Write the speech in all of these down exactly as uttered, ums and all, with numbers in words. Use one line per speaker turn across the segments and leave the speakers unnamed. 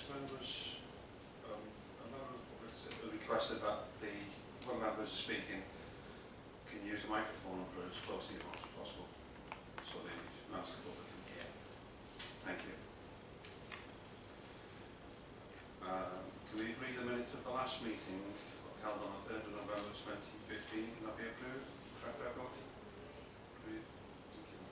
members, um, a member requested that the, when members are speaking, can use the microphone and put it as close to you as possible, so the members of the public can hear. Thank you. Um, can we agree the minutes of the last meeting held on the third of November twenty fifteen? Can that be approved? Correct, everyone? Agreed. Thank you.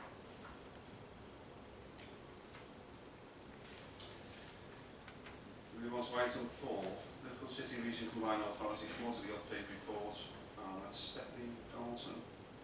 We move on to item four, Liverpool City Region Combined Authority Quarterly Update Report. Um, that's Stephanie Donaldson.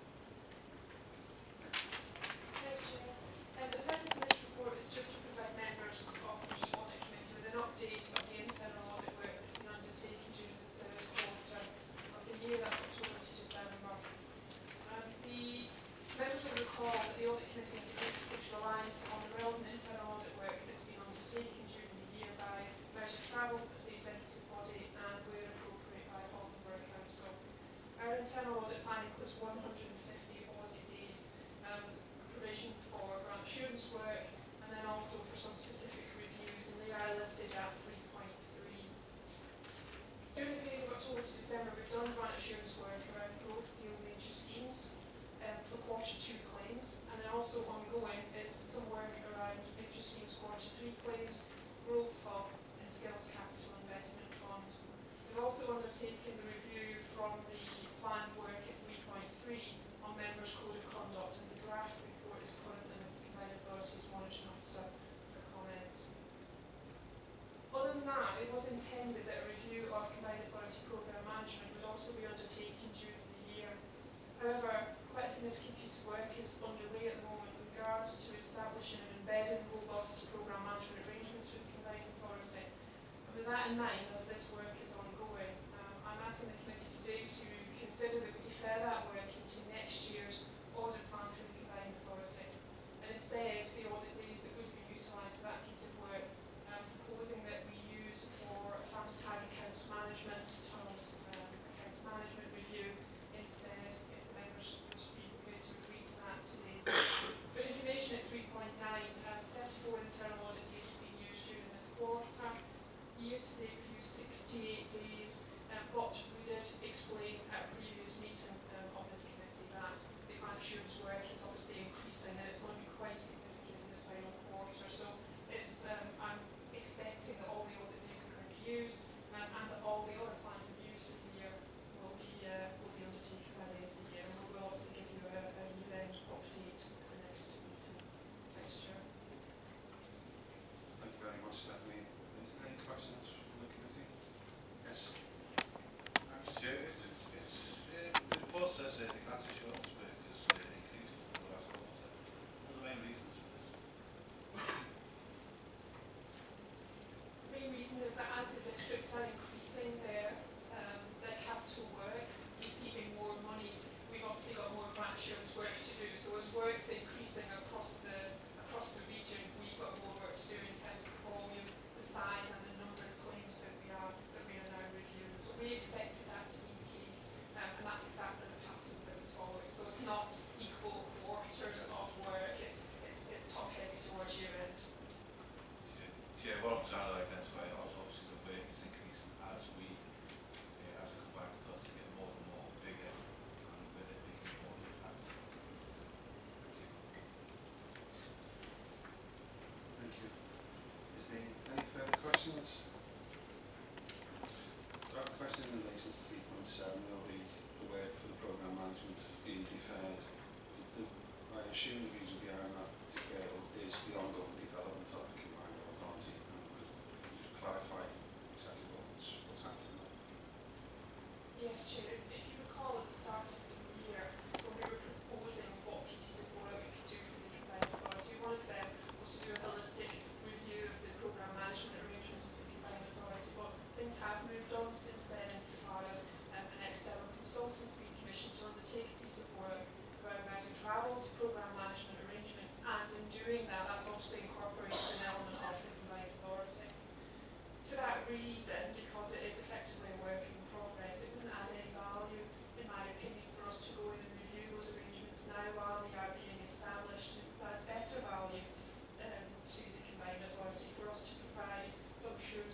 Thanks, Chair. Um, the purpose of this report is just to provide members of the Audit Committee with an update of the internal audit work that's been undertaken during the third quarter of the year, that's October to December. Um, the members will recall that the Audit Committee has agreed which relies on the relevant internal audit work that's been undertaken during the year by Merseytravel as the executive body and where appropriate by Sullivan Council. Our internal audit plan includes one hundred fifty audit days, um, provision for grant assurance work, and then also for some specific reviews, and they are listed at three point three. During the period of October to December, we've done grant assurance work around growth deal major schemes um, for quarter two claims, and then also ongoing is some work around major schemes quarter three claims, growth hub, and skills capital investment fund. We've also undertaken the review from the planned work at three point three on members' code of conduct, and the draft report is currently with the Combined Authorities Monitoring Officer for comments. Other than that, it was intended that a review of Combined Authority Programme Management would also be undertaken during the year. However, quite a significant piece of work is underway at the moment with regards to establishing and embedding robust programme management arrangements with the Combined Authority. And with that in mind, as this work is ongoing, um, I'm asking the committee today to consider that we defer that work into next year's audit plan for the Combined Authority. And instead, the audit days that would be utilised for that piece of work, um, proposing that we use for advanced tag accounts management, tunnels um, accounts management review instead, if the members would be prepared to agree to that today. For information at three point nine, um, thirty-four internal audit days have been used during this quarter. Year to date, we've used sixty-eight days, um, but we did explain at a previous meeting um, of this committee that the grant assurance work is obviously increasing and it's going to be quite significant in the final quarter. So it's, um, I'm expecting that all the audit days are going to be used um, and that all the other planned reviews for the year will be uh, will be undertaken by the end of the year. And we'll obviously give you a, a year-end update at the next meeting. Thanks, Chair.
Thank you very much, Stephanie. Is there any questions from the committee? Yes.
Thanks, Chair. It's, it's, it's, uh, the report says that the grant assurance work has uh, increased in the last quarter. What are the main reasons for this?
The main reason is that as the districts are increasing their um, their capital works, receiving more monies, we've obviously got more grant assurance work to do. So as work's increasing across the across the region, we've got more work to do in terms of volume, the size, and the number of claims that we are that we are now reviewing. So we expected that to be the case, um, and that's exactly the pattern that it's following. So it's not equal quarters of work; it's it's, it's top heavy towards year end.
Yeah, what I'm trying to identify is obviously the work is increasing as we, uh, as a combined authority, get more and more bigger, and with it becoming more impact.
Thank you. Is there any further questions? So I have a question in relation to three point seven, will be the work for the programme management being deferred. The, I assume the reason behind that deferral is the ongoing development of the combined authority. Could you clarify exactly what's, what's happening there?
Yes, Chair. If, if you recall at the start of the year, when we were proposing what pieces of work we could do for the combined authority, one of them was to do a holistic review of the programme management arrangements for the combined authority. But things have moved on since then, insofar as um, an external consultant has been commissioned to undertake a piece of work around Merseytravel's programme management arrangements, and in doing that, that's obviously incorporated an element of the combined authority. For that reason, because it is effectively a work in progress, it wouldn't add any value, in my opinion, for us to go in and review those arrangements now while they are being established. It would add better value um, to the combined authority for us to provide some assurance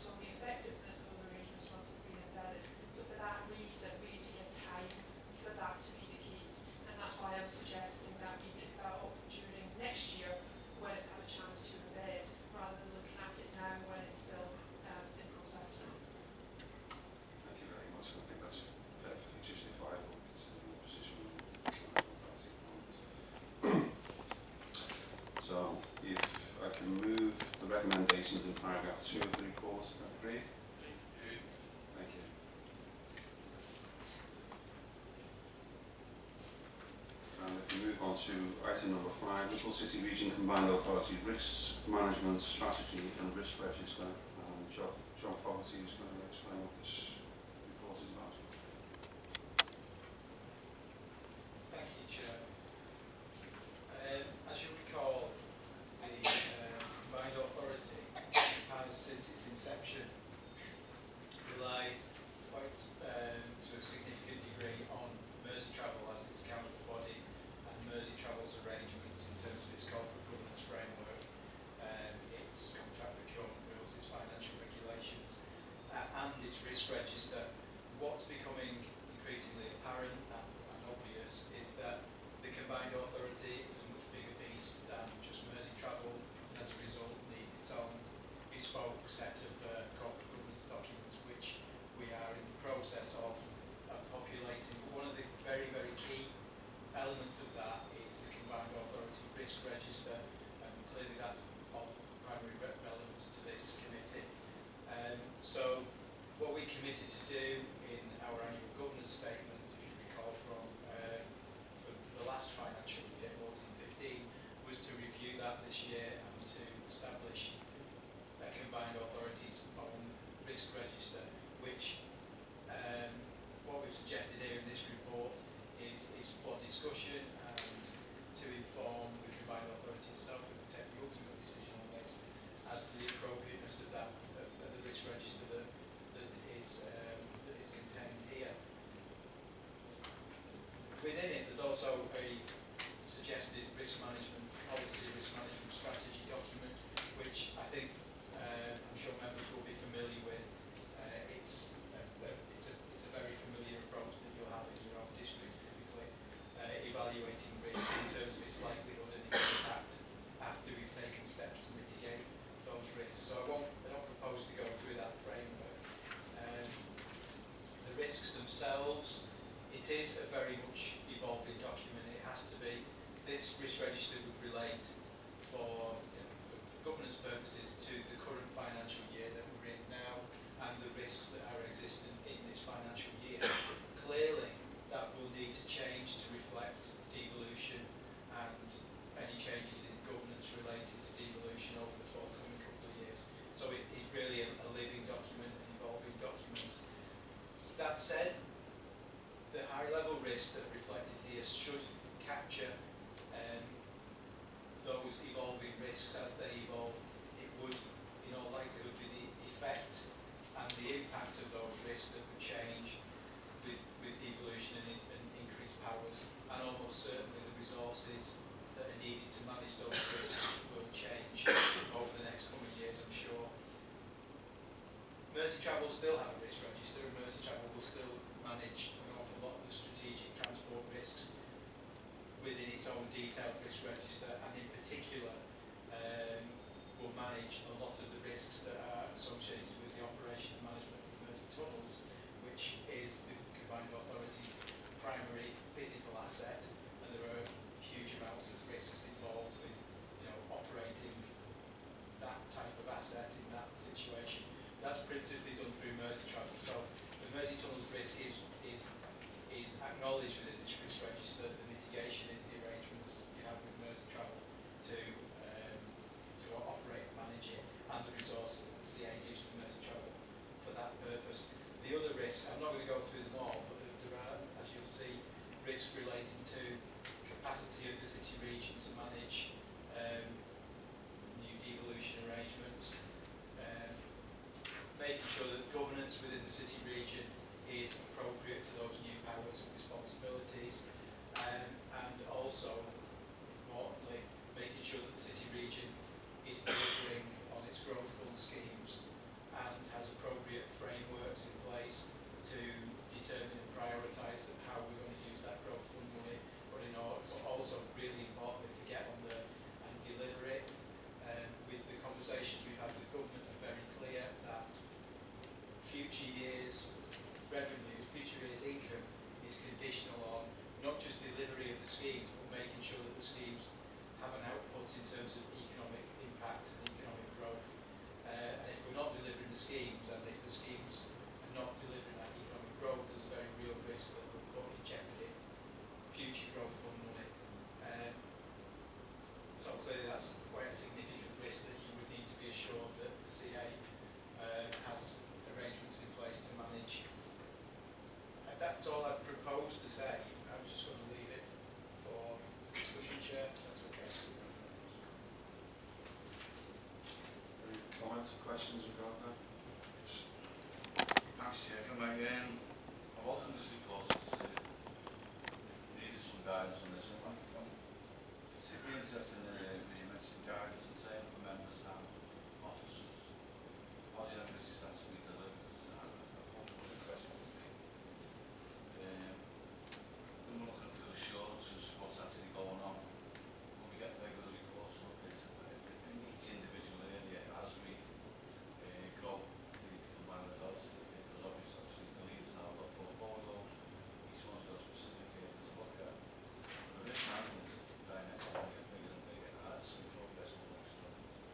So if I can move the recommendations in paragraph two of the report, is that agreed? Thank you. And if we move on to item number five, Liverpool City Region Combined Authority Risk Management Strategy and Risk Register. Um, John, John Fogarty is going to explain what this report is about.
Thank you, Chair. Um, as you recall, the uh, Combined Authority has, since its inception, relied quite um, to a significant degree on Merseytravel as its accountable body and Merseytravel's arrangements in terms of its corporate governance framework, um, its contract procurement rules, its financial regulations, uh, and its risk register. What's becoming increasingly apparent and, and obvious is that the Combined Authority is a much bigger beast than just Merseytravel, and as a result needs its own bespoke set of uh, corporate governance documents, which we are in the process of, of populating. One of the very, very key elements of that is the Combined Authority Risk Register, and clearly that's of primary re relevance to this committee. Um, so what we committed to do in our annual governance statement, if you recall from, uh, from the last financial year, fourteen fifteen, was to review that this year and to establish a Combined Authority's own risk register, which um, what we've suggested here in this report is, is for discussion and to inform the Combined Authority itself and take the ultimate decision on this as to the appropriateness of that of, of the risk register that, that is um, that is contained here. Within it, there's also a suggested risk management policy, risk management strategy document, which I think uh, I'm sure members will be familiar with. Uh, it's, a, a, it's, a, it's a very familiar approach that you'll have in your own districts typically, uh, evaluating risk in terms of its likelihood and its impact after we've taken steps to mitigate those risks. So I won't, I don't propose to go through that framework. Um, the risks themselves, it is a very much evolving document. It has to be. This risk register would relate for, you know, for, for governance purposes to the current financial year that we're in now and the risks that are existent in this financial year. Clearly, that will need to change to reflect devolution and any changes in governance related to devolution over the forthcoming couple of years. So it is really a, a living document, an evolving document. That said, the high-level risks that are reflected here should capture um, those evolving risks as they evolve. It would, in all likelihood, be the effect and the impact of those risks that would change with, with devolution and, in, and increased powers, and almost certainly the resources that are needed to manage those risks will change over the next coming years, I'm sure. Merseytravel will still have a risk register, and Merseytravel will still manage an awful lot of the strategic transport risks within its own detailed risk register, and in particular um, will manage a lot of the risks that are associated with the operation and management of the Mersey tunnels, which is the Combined Authority's primary physical asset, and there are huge amounts of risks involved with, you know, operating that type of asset in that situation. That's principally done through Merseytravel. So the Mersey tunnels risk is is is acknowledged within this risk register. The mitigation is the arrangements you have with Merseytravel to um, to operate and manage it, and the resources that the C A gives to Merseytravel for that purpose. The other risks, I'm not going to go through them all, but there are, as you'll see, risks relating to capacity of the city region to manage um, new devolution arrangements, um, making sure that governance within the city region is appropriate to those new powers and responsibilities, um, and also, importantly, making sure that the city region is delivering on its growth fund schemes and has appropriate frameworks in place to determine and prioritise how we're going to use that growth fund money, but in order, but also really importantly to get on the and deliver it. Um, with the conversations we've had with government are very clear that future years revenues, future years income is conditional on not just delivery of the schemes, but making sure
answer questions regarding that.
Thanks, Chair. Can I, um, I welcome this report. It's uh, needed some guidance on this. I'm, I'm particularly interested in uh, when you mentioned guidance and saying for members and officers. How do you envisage that to be delivered? And a possible question would be, um, when we're looking for assurances what's actually going on, when we get regular reports and updates in each individual area as we uh, grow the combined authority, because obviously, obviously the leaders now got portfolios, each one's got a specific area to look at. For the risk management dynamics are going to get bigger and bigger as we progress on the next one.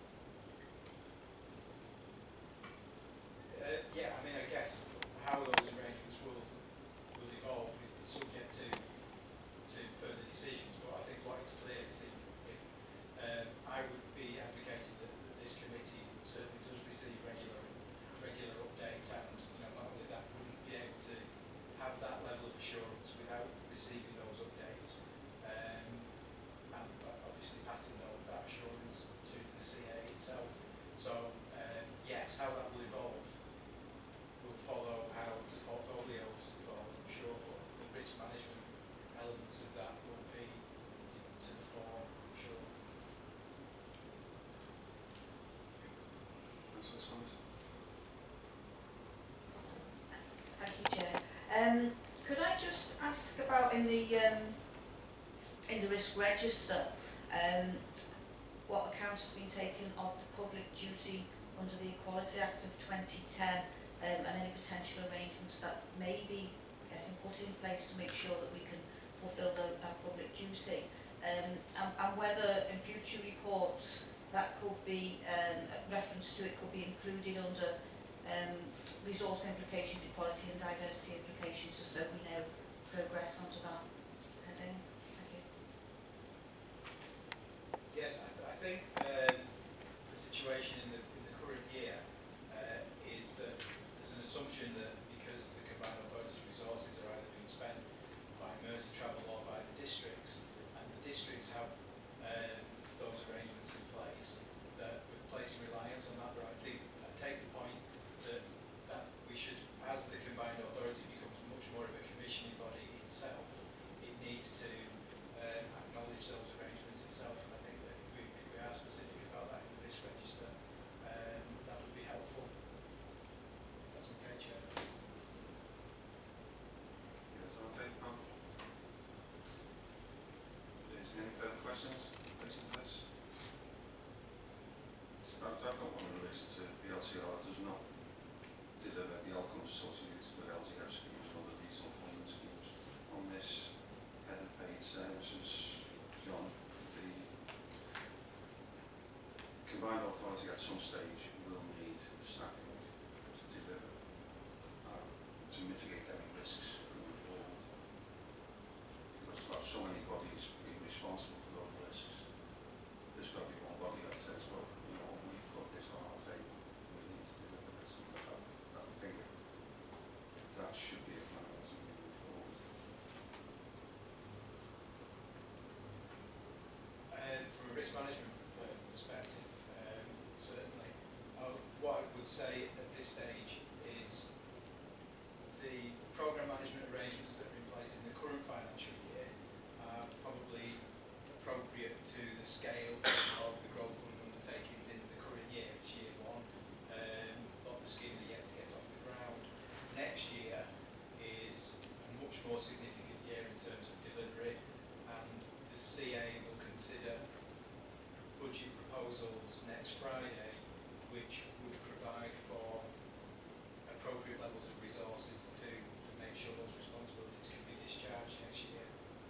Uh, yeah, I mean, I guess how those arrangements will will evolve is, is subject to to further decisions. But I think what is clear is if, if um, I would be advocating that, that this committee certainly does receive regular regular updates, and you know, not only that, wouldn't be able to have that level of assurance without receiving those updates, um, and obviously passing that, that assurance to the C A itself. So um, yes, how that will evolve will follow how the portfolios evolve, I'm sure, but the risk management elements of that will be, you know, to the fore, I'm sure.
That's what's on it.
Thank you, Chair. Um, could I just ask about in the um, in the risk register, um, what accounts has been taken of the public duty under the Equality Act of twenty ten, um, and any potential arrangements that may be getting put in place to make sure that we can fulfil the, that public duty, um, and, and whether in future reports that could be, um, reference to it could be included under um, resource implications, equality and diversity implications, just so we know progress onto that heading. Thank you.
Yes, I, I think um, the situation in the, in the current year uh, is that there's an assumption that because the combined authority's resources are either being spent by Merseytravel or by the districts, and the districts have um, those arrangements in place, that we're placing reliance on that. But I think I take the point that, that we should, as the combined authority becomes much more of a commissioning body itself, it needs to um, acknowledge those arrangements itself. And I think that if we, if we are specific about that in the risk register, um, that would be helpful. That's okay, Chair.
Yes, okay, Pam. Is there any further questions? Questions to this? So I've, I've got one in relation to the L C R does not deliver the outcomes associated with L T F schemes or the regional funding schemes. On this head of paid services, John, the combined authority at some stage will need staffing to deliver, um, to mitigate any risks moving forward. Because to have so many bodies being responsible for those risks, there's got to be one body that says, well, you know, we've got this on our table, we need to deliver this. That, that figure, that should be a plan as we move forward.
And from a risk management uh, perspective, um, certainly, uh, what I would say at this stage is the programme management arrangements that are in place in the current financial year are probably appropriate to the scale of the growth fund undertakings in the current year, it's year one. Um, but the schemes are yet to get off the ground. Next year is a much more significant year in terms of delivery, and the C A will consider budget proposals next Friday, which would provide for appropriate levels of resources to, to make sure those responsibilities can be discharged next year.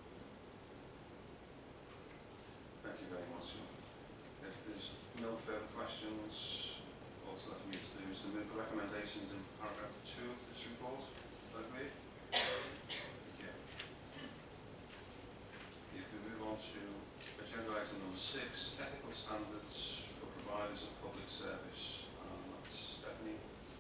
Thank you very much. If there's no further questions, all that's left for me to do is to move the recommendations in paragraph two of this report. Is that agreed? Thank you. You can move on to agenda item number six, ethical standards for providers of public service. Um, that's Stephanie.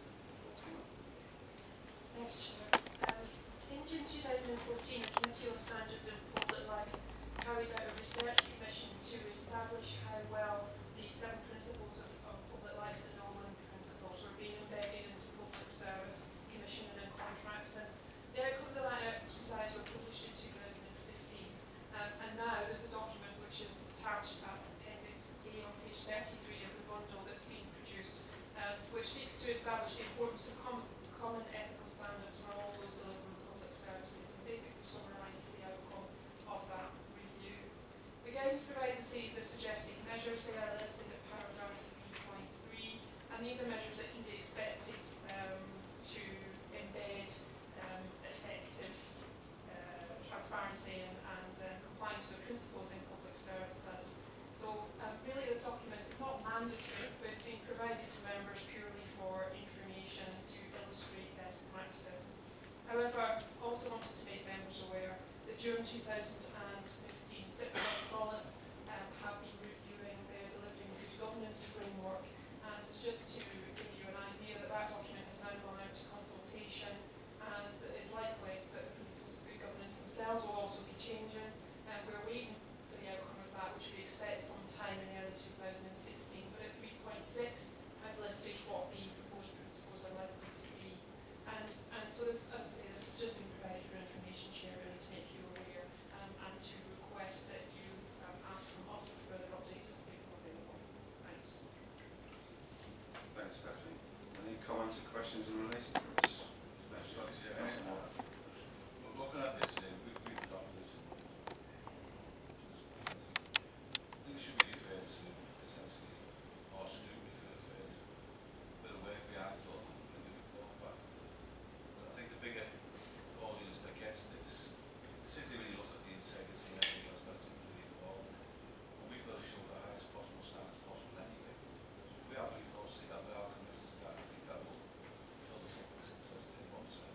Thanks, Chair. Um, in June two thousand fourteen, the Committee on Standards in Public Life carried out a research commission to establish how well the seven principles of, of public life that normal and principles were being embedded into public service, commissioning and contracting. The outcomes of that exercise were published in two thousand fifteen, um, and now there's a document which is attached at Appendix A on page thirty-three of the bundle that's been produced, um, which seeks to establish the importance of com common ethical standards for all those delivering public services, and basically summarises the outcome of that review. The guidance provides a series of suggested measures. They are listed at paragraph three point three, and these are measures that can be expected um, to embed um, effective uh, transparency and, and uh, compliance with principles in public services. So um, really this document is not mandatory, but it's being provided to members purely for information to illustrate best practice. However, I also wanted to make members aware that during two thousand fifteen, Cllr and Solace um, have been reviewing their delivering good governance framework, and it's just to give you an idea that that document has now gone out to consultation, and that it's likely that the principles of good governance themselves will also be changing, and we're waiting for the outcome of that, which we expect sometime in early two thousand sixteen. But at three point six, I've listed what the proposed principles are likely to be. And, and so this, as I say, this has just been provided for information share, really, to make you aware, um, and to request that you um, ask from us for further updates as they become available. Thanks.
Thanks, Stephanie. Any comments or questions in relation to this?
Sorry, sir. We're looking at this, uh, we, we've adopted this. I think it should be referred to essentially our scrutiny for the further bit of work we have done in the report back. But I think the bigger audience that gets this, particularly when you look at the integrity and everything else that's really involved, and we've got to show the highest possible standards possible anyway. So if we have any policy that we are committed to that, I think that will fill the public success in one term.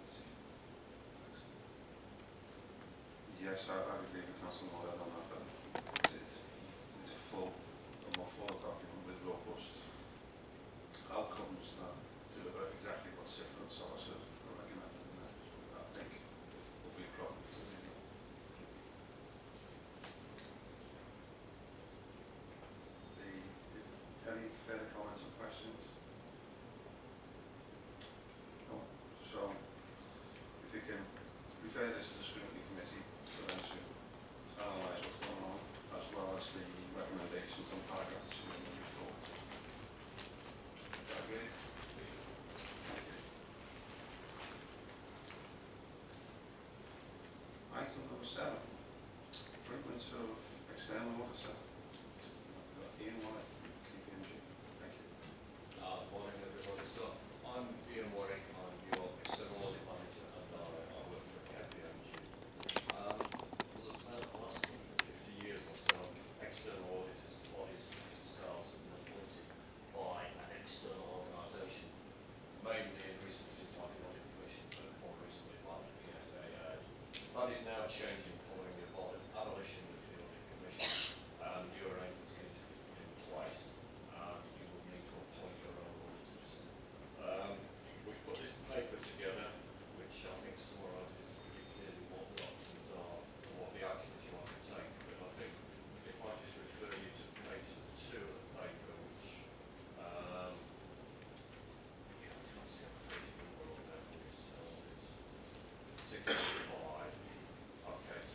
Yes, I, I agree with Councillor Moorhead on that. That it's, it's a full, a more full document with robust outcomes that deliver exactly what Cllr and Solace have recommended, and I think will be a problem. The, if, any further comments or questions? No. So, if you can refer this to the scrutiny committee for them to analyse what's going on, as well as the recommendations on paragraph two in the report. Is that good? Thank you. Item number seven, appointment of external auditor. We've got Ian White from K P M G. Thank you.
Uh, morning everybody. So I'm Ian Warwick, I'm your external audit manager, and I, I work for K P M G. Um, for the last fifty years or so, external auditors bodies themselves have been appointed by an external organisation, mainly and recently by the Audit Commission, but more recently by the P S A A. That is now changing following the abolition of the Audit Commission. Um, new arrangements need to be put in place. Um, you will need to appoint your own auditors. Um, we've put this paper together, which I think summarises pretty clearly what the options are and what the actions you want to take. But I think if I just refer you to page two of the paper, which um, yeah, I can't see a page number on there, but it's, uh, it's sixty-five. Okay, so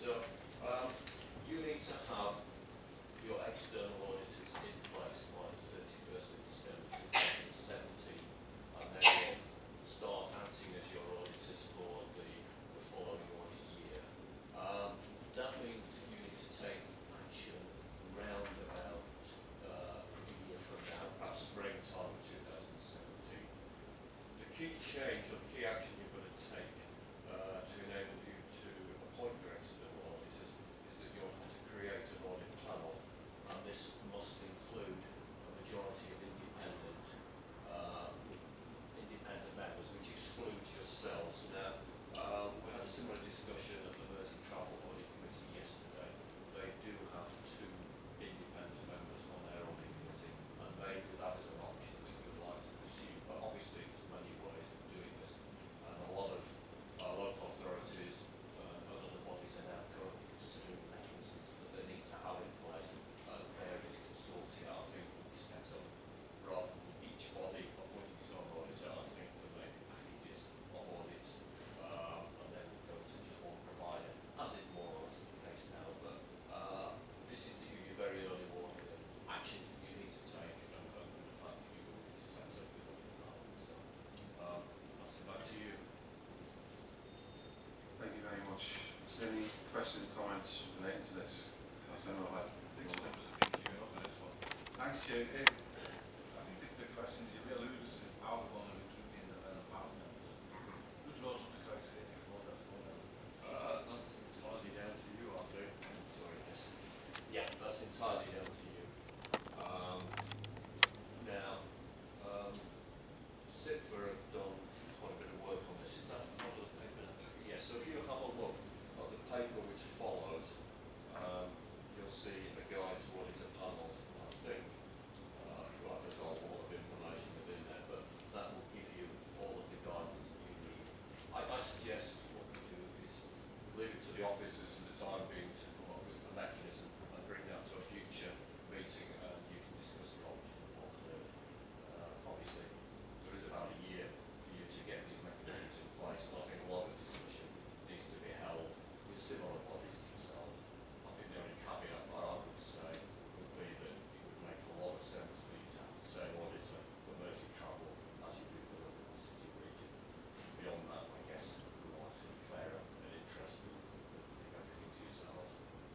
Chair, uh, I think the, the questions you really alluded to how we're going to recruit the independent panel members. Who draws up the criteria for that? For that?
Uh, that's entirely down to you, I think. Sorry, yes. Yeah, that's entirely down to you. Um, now, um, Cllr have done quite a bit of work on this. Is that part of the paper? Yes, so if you have a look at the paper which follows, um, you'll see a guide to audit a panel, I think. Uh, right, there's a lot of information within there, but that will give you all of the guidance that you need. I, I suggest what we do is leave it to the officers for the time being to come up with a mechanism and bring that to a future meeting, and you can discuss the option more clearly. Uh, obviously, there is about a year for you to get these mechanisms in place, and I think a lot of discussion needs to be held with similar bodies themselves. I think the only caveat that I would say would be that it would make a lot of sense for you to have the same auditor for Merseytravel as you do for Liverpool City region. Beyond that, I guess, we want to declare an interest and leave everything to yourselves.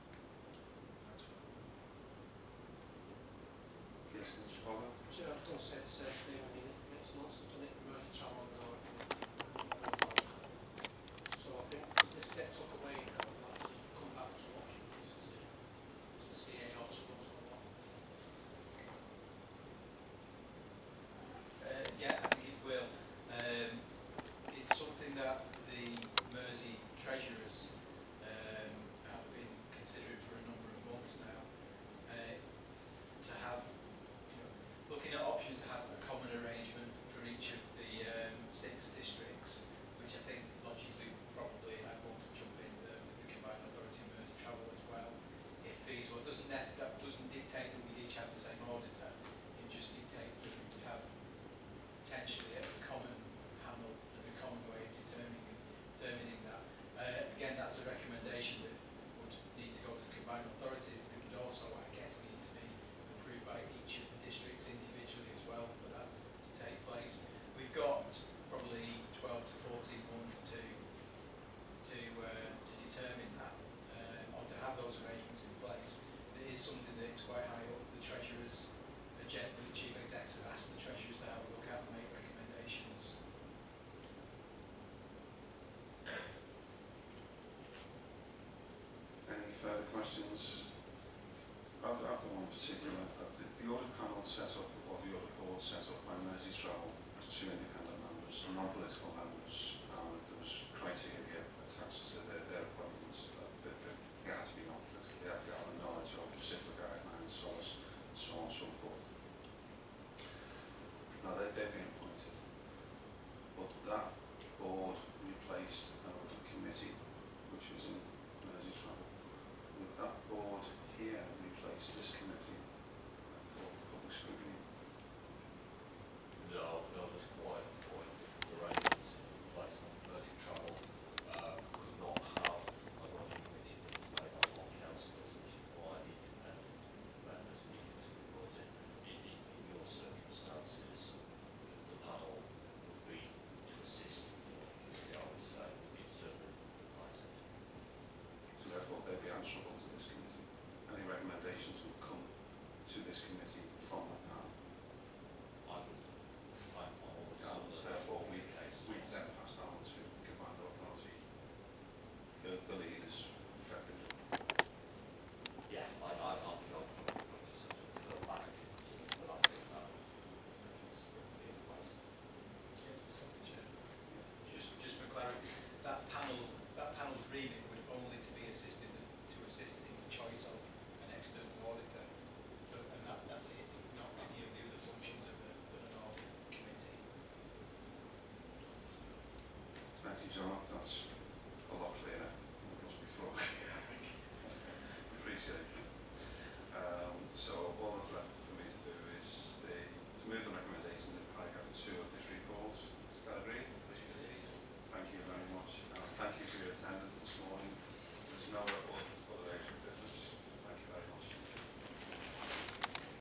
Yes, Mister Polhill.
Sure, I was going to say the same thing. I mean, it makes lots of done it in Merseytravel and our committee. So I think if this gets took away, I would like to come back to options to, to the C A or to those on that.
Uh, yeah, I think it will. Um, it's something that the Mersey treasurers um, have been considering for a number of months now. Uh, to have, you know, looking at options to have a common arrangement for each of the um, six districts, which I think logically probably I'd want to jump in the, with the combined authority of Merseytravel as well, if feasible. It doesn't nec- that doesn't dictate that we each have the same auditor. It just dictates that we would have potentially a common panel and a common way of determining determining that. Uh, again, that's a recommendation that would need to go to the combined authority. It would also, I guess, need to be approved by each of the districts individually as well for that to take place. We've got probably twelve to fourteen months to to uh, to determine that uh, or to have those arrangements in place. It is something that is quite high up the treasurer's agenda. The chief execs have asked the treasurers to have a look at and make recommendations.
Any further questions? I've, I've got one particular. Uh, the, the audit panel set up, or the audit board set up by Merseytravel, was two independent members, non-political members, and there was criteria attached to their, their appointments that, that, that they had to be non-political, they had to have a knowledge of Cllr guidelines, so on, so on and so forth. Now, they, they've been